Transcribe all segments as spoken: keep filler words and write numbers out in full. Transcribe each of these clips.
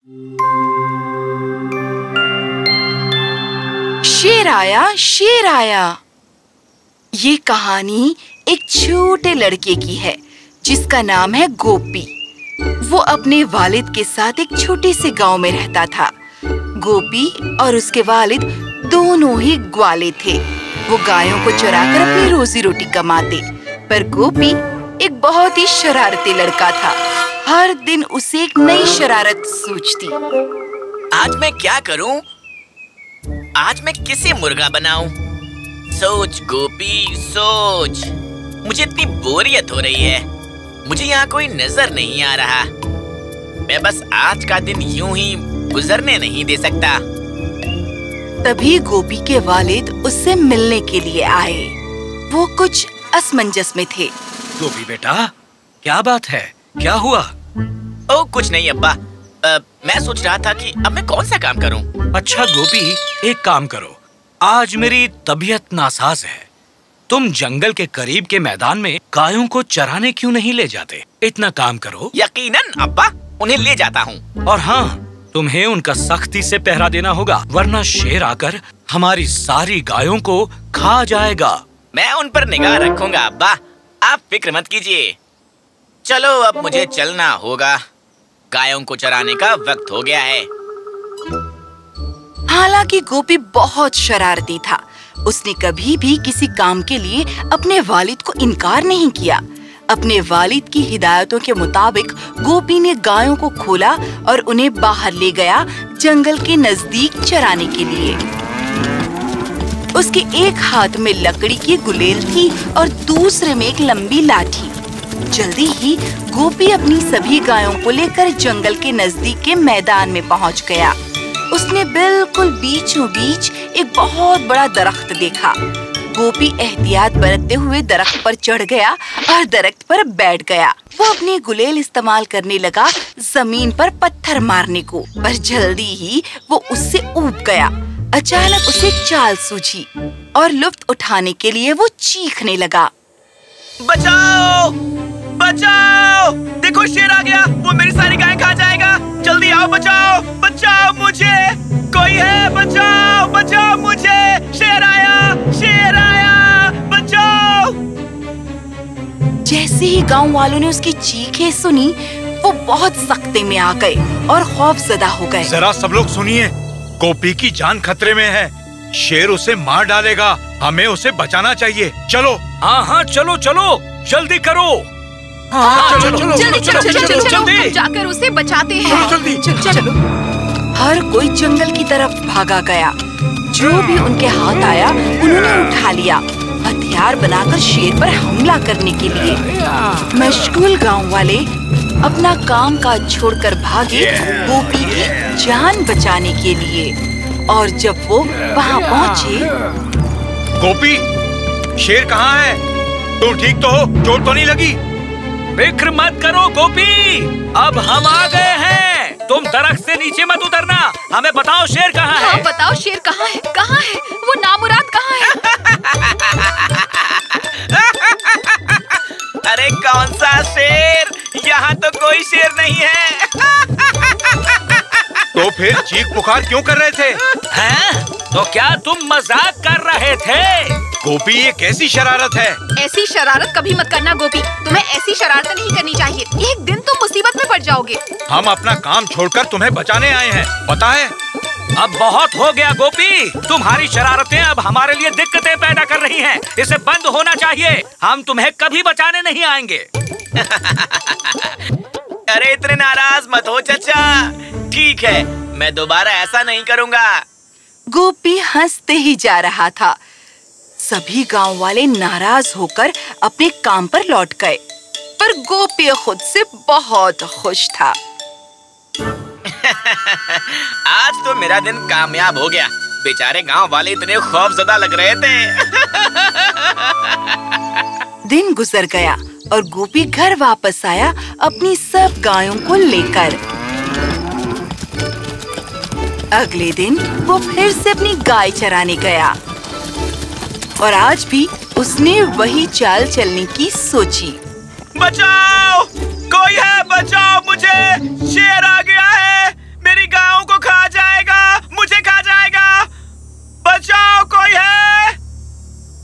शेर आया, शेर आया। ये कहानी एक छोटे लड़के की है जिसका नाम है गोपी। वो अपने वालिद के साथ एक छोटे से गांव में रहता था। गोपी और उसके वालिद दोनों ही ग्वाले थे। वो गायों को चराकर अपनी रोजी रोटी कमाते। पर गोपी एक बहुत ही शरारती लड़का था। हर दिन उसे एक नई शरारत सूझती। आज मैं क्या करूं? आज मैं किसे मुर्गा बनाऊं? सोच गोपी सोच। मुझे इतनी बोरियत हो रही है। मुझे यहाँ कोई नजर नहीं आ रहा। मैं बस आज का दिन यूं ही गुजरने नहीं दे सकता। तभी गोपी के वालिद उससे मिलने के लिए आए। वो कुछ असमंजस में थे। गोपी बेटा, क्या बात है? क्या हुआ? ओ कुछ नहीं अब्बा। आ, मैं सोच रहा था कि अब मैं कौन सा काम करूं। अच्छा गोपी, एक काम करो। आज मेरी तबीयत नासाज है। तुम जंगल के करीब के मैदान में गायों को चराने क्यों नहीं ले जाते? इतना काम करो। यकीनन अब्बा, उन्हें ले जाता हूँ। और हाँ, तुम्हें उनका सख्ती से पहरा देना होगा, वरना शेर आकर हमारी सारी गायों को खा जाएगा। मैं उन पर निगाह रखूंगा अब्बा, आप फिक्र मत कीजिए। चलो अब मुझे चलना होगा। गायों को चराने का वक्त हो गया है। हालांकि गोपी बहुत शरारती था। उसने कभी भी किसी काम के लिए अपने वालिद को इनकार नहीं किया। अपने वालिद की हिदायतों के मुताबिक गोपी ने गायों को खोला और उन्हें बाहर ले गया जंगल के नजदीक चराने के लिए। उसके एक हाथ में लकड़ी की गुलेल थी और दूसरे में एक लंबी लाठी। जल्दी ही गोपी अपनी सभी गायों को लेकर जंगल के नजदीक के मैदान में पहुंच गया। उसने बिल्कुल बीचों बीच एक बहुत बड़ा दरख्त देखा। गोपी एहतियात बरतते हुए दरख्त पर चढ़ गया और दरख्त पर बैठ गया। वो अपनी गुलेल इस्तेमाल करने लगा जमीन पर पत्थर मारने को, पर जल्दी ही वो उससे ऊब गया। अचानक उसे चाल सूझी और लुत्फ उठाने के लिए वो चीखने लगा। बचाओ! बचाओ! देखो शेर आ गया। वो मेरी सारी गायें खा जाएगा। जल्दी आओ, बचाओ! बचाओ मुझे! कोई है? बचाओ! बचाओ मुझे! शेर आया! शेर आया! बचाओ! जैसे ही गांव वालों ने उसकी चीखें सुनी, वो बहुत सख्ते में आ गए और खौफजदा हो गए। जरा सब लोग सुनिए, गोपी की जान खतरे में है। शेर उसे मार डालेगा। हमें उसे बचाना चाहिए। चलो। हाँ हाँ चलो चलो, जल्दी करो। हाँ, हाँ, चलो, चलो, जल्दी चलो, चलो, चलो, चलो, जल्दी। हम जाकर उसे बचाते हैं। जल्दी। चलो, चलो। हर कोई जंगल की तरफ भागा गया। जो भी उनके हाथ आया उन्होंने उठा लिया, हथियार बनाकर शेर पर हमला करने के लिए। मशगूल गांव वाले अपना काम काज छोड़कर भागे गोपी की जान बचाने के लिए। और जब वो वहाँ पहुँचे, गोपी, शेर कहाँ है? तुम ठीक तो हो? चोट तो नहीं लगी? फिक्र मत करो गोपी, अब हम आ गए हैं। तुम दरख्त से नीचे मत उतरना। हमें बताओ शेर कहाँ है? हाँ, बताओ शेर कहाँ है? कहाँ है वो? नामुराद कहाँ है? अरे कौन सा शेर? यहाँ तो कोई शेर नहीं है। तो फिर चीख पुकार क्यों कर रहे थे? हैं? तो क्या तुम मजाक कर रहे थे? गोपी, ये कैसी शरारत है? ऐसी शरारत कभी मत करना गोपी। तुम्हें ऐसी शरारत नहीं करनी चाहिए। एक दिन तुम मुसीबत में पड़ जाओगे। हम अपना काम छोड़कर तुम्हें बचाने आए हैं, पता है? अब बहुत हो गया गोपी। तुम्हारी शरारतें अब हमारे लिए दिक्कतें पैदा कर रही हैं। इसे बंद होना चाहिए। हम तुम्हें कभी बचाने नहीं आएंगे। अरे इतने नाराज मत हो चाचा। ठीक है, मैं दोबारा ऐसा नहीं करूँगा। गोपी हंसते ही जा रहा था। सभी गांव वाले नाराज होकर अपने काम पर लौट गए, पर गोपी खुद से बहुत खुश था। आज तो मेरा दिन कामयाब हो गया। बेचारे गांव वाले इतने खौफजदा लग रहे थे। दिन गुजर गया और गोपी घर वापस आया अपनी सब गायों को लेकर। अगले दिन वो फिर से अपनी गाय चराने गया और आज भी उसने वही चाल चलने की सोची। बचाओ! कोई है? बचाओ मुझे! शेर आ गया है। मेरी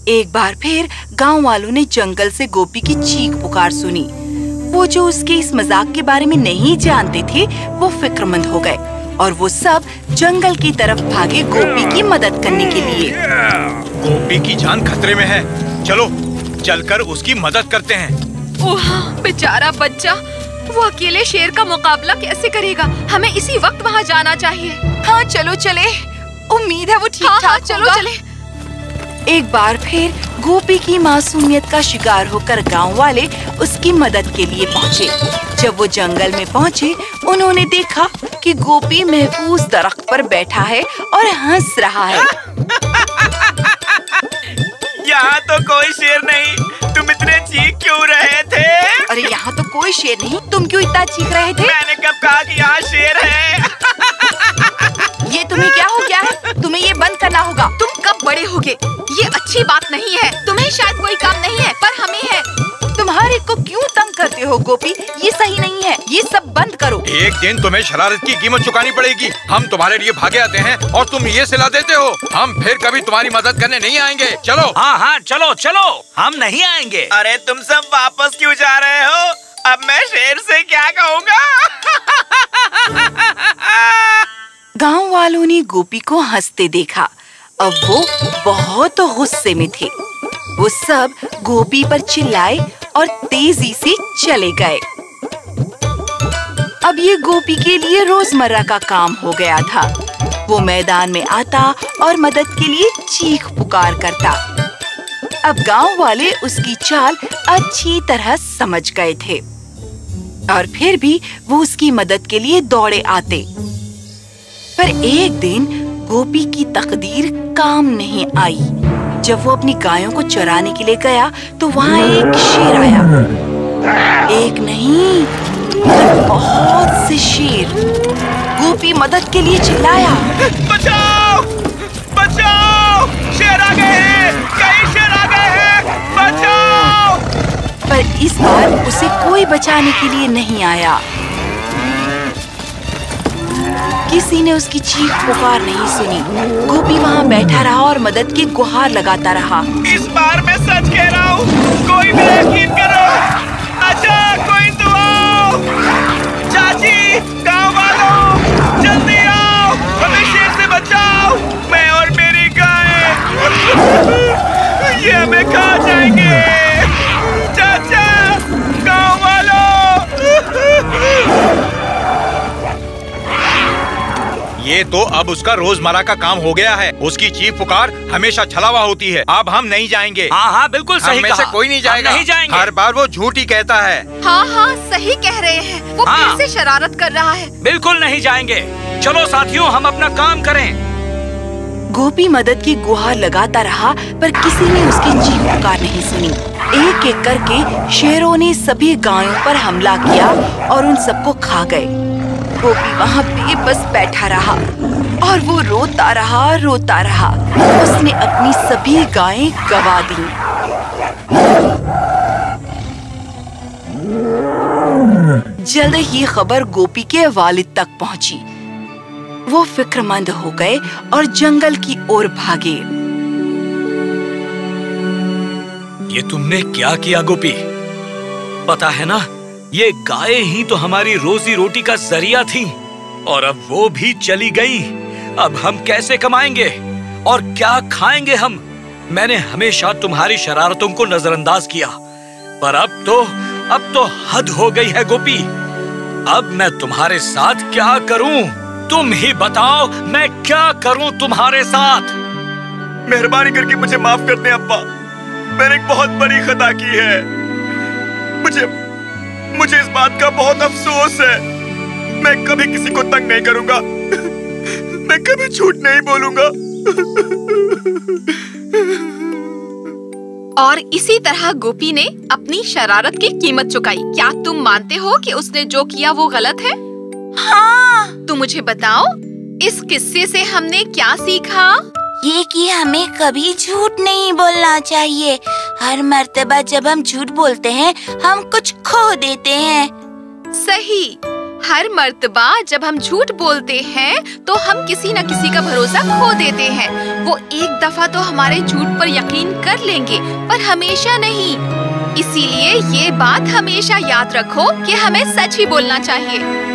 एक बार फिर गांव वालों ने जंगल से गोपी की चीख पुकार सुनी। वो जो उसके इस मजाक के बारे में नहीं जानते थे, वो फिक्रमंद हो गए और वो सब जंगल की तरफ भागे गोपी की मदद करने के लिए। गोपी की जान खतरे में है, चलो चलकर उसकी मदद करते हैं। ओह बेचारा बच्चा, वो अकेले शेर का मुकाबला कैसे करेगा? हमें इसी वक्त वहाँ जाना चाहिए। हाँ चलो चले, उम्मीद है वो ठीक ठाक हाँ, हाँ, चलो होगा। चले। एक बार फिर गोपी की मासूमियत का शिकार होकर गांव वाले उसकी मदद के लिए पहुँचे। जब वो जंगल में पहुँचे, उन्होंने देखा कि गोपी महफूज दरख्त पर बैठा है और हंस रहा है। यहाँ तो कोई शेर नहीं, तुम इतने चीख क्यों रहे थे? अरे यहाँ तो कोई शेर नहीं, तुम क्यों इतना चीख रहे थे? मैंने कब कहा कि यहाँ शेर है? ये तुम्हें क्या हो गया है? तुम्हें ये बंद करना होगा। तुम कब बड़े होगे? ये अच्छी बात नहीं है। तुम्हें शायद कोई काम नहीं है, पर हमें है। तुम हर एक को क्यों तंग करते हो गोपी? ये सही नहीं है, ये सब बंद करो। एक दिन तुम्हें शरारत की कीमत चुकानी पड़ेगी। हम तुम्हारे लिए भागे आते हैं और तुम ये सिला देते हो। हम फिर कभी तुम्हारी मदद करने नहीं आएंगे। चलो। हाँ हाँ चलो चलो, हम नहीं आएंगे। अरे तुम सब वापस क्यों जा रहे हो? अब मैं शेर से क्या कहूँगा? गांव वालों ने गोपी को हंसते देखा। अब वो बहुत गुस्से में थे। वो सब गोपी पर चिल्लाए और तेजी से चले गए। अब ये गोपी के लिए रोजमर्रा का काम हो गया था। वो मैदान में आता और मदद के लिए चीख पुकार करता। अब गांव वाले उसकी चाल अच्छी तरह समझ गए थे और फिर भी वो उसकी मदद के लिए दौड़े आते। पर एक दिन गोपी की तकदीर काम नहीं आई। जब वो अपनी गायों को चराने के लिए गया तो वहाँ एक शेर आया। एक नहीं, बहुत से शेर। गोपी मदद के लिए चिल्लाया, बचाओ! बचाओ! शेर आ गए हैं! कई शेर आ गए हैं! बचाओ! पर इस बार उसे कोई बचाने के लिए नहीं आया। किसी ने उसकी चीख पुकार नहीं सुनी। गोपी वहाँ बैठा रहा और मदद की गुहार लगाता रहा। इस बार मैं सच कह रहा हूँ, कोई भी यकीन करो। अच्छा, कोई तो आओ! चाची, गाँव वालों, जल्दी आओ! हमें शेर से बचाओ! मैं और मेरी गाय, ये हमें खा जाएंगे! चाचा, गाँव वालों! ये तो अब उसका रोजमर्रा का काम हो गया है। उसकी चीख पुकार हमेशा छलावा होती है। अब हम नहीं जाएंगे। हाँ हाँ बिल्कुल सही हम में कहा। से कोई नहीं जाएगा। हम नहीं जाएंगे। हर बार वो झूठ ही कहता है। हाँ हाँ सही कह रहे हैं। वो हाँ। फिर से शरारत कर रहा है। बिल्कुल नहीं जाएंगे। चलो साथियों, हम अपना काम करें। गोपी मदद की गुहार लगाता रहा, पर किसी ने उसकी चीख पुकार नहीं सुनी। एक एक करके शेरों ने सभी गायों पर हमला किया और उन सबको खा गए। गोपी वहाँ बेबस बैठा रहा और वो रोता रहा रोता रहा। उसने अपनी सभी गायें गवा दी। जल्द ही खबर गोपी के वालिद तक पहुंची। वो फिक्रमंद हो गए और जंगल की ओर भागे। ये तुमने क्या किया गोपी? पता है ना, ये गायें ही तो हमारी रोजी रोटी का जरिया थी और अब वो भी चली गई। अब हम कैसे कमाएंगे और क्या खाएंगे हम? मैंने हमेशा तुम्हारी शरारतों को नजरअंदाज किया, पर अब तो अब तो हद हो गई है गोपी। अब मैं तुम्हारे साथ क्या करूं? तुम ही बताओ, मैं क्या करूं तुम्हारे साथ? मेहरबानी करके मुझे माफ कर दे अब्बा। मैंने एक बहुत बड़ी खता की है। मुझे मुझे इस बात का बहुत अफसोस है। मैं कभी किसी को तंग नहीं करूंगा। मैं कभी झूठ नहीं बोलूंगा। और इसी तरह गोपी ने अपनी शरारत की कीमत चुकाई। क्या तुम मानते हो कि उसने जो किया वो गलत है? हाँ। तुम मुझे बताओ, इस किस्से से हमने क्या सीखा? ये कि हमें कभी झूठ नहीं बोलना चाहिए। हर मर्तबा जब हम झूठ बोलते हैं, हम कुछ खो देते हैं। सही। हर मर्तबा जब हम झूठ बोलते हैं तो हम किसी न किसी का भरोसा खो देते हैं। वो एक दफा तो हमारे झूठ पर यकीन कर लेंगे, पर हमेशा नहीं। इसीलिए ये बात हमेशा याद रखो कि हमें सच ही बोलना चाहिए।